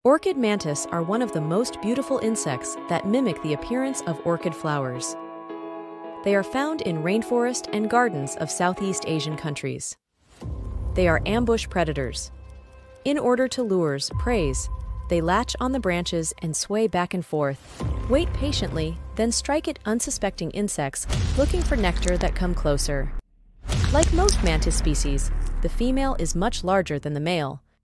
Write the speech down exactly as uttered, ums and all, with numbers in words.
Orchid mantis are one of the most beautiful insects that mimic the appearance of orchid flowers. They are found in rainforest and gardens of Southeast Asian countries. They are ambush predators. In order to lure prey, they latch on the branches and sway back and forth, wait patiently, then strike at unsuspecting insects looking for nectar that come closer. Like most mantis species, the female is much larger than the male,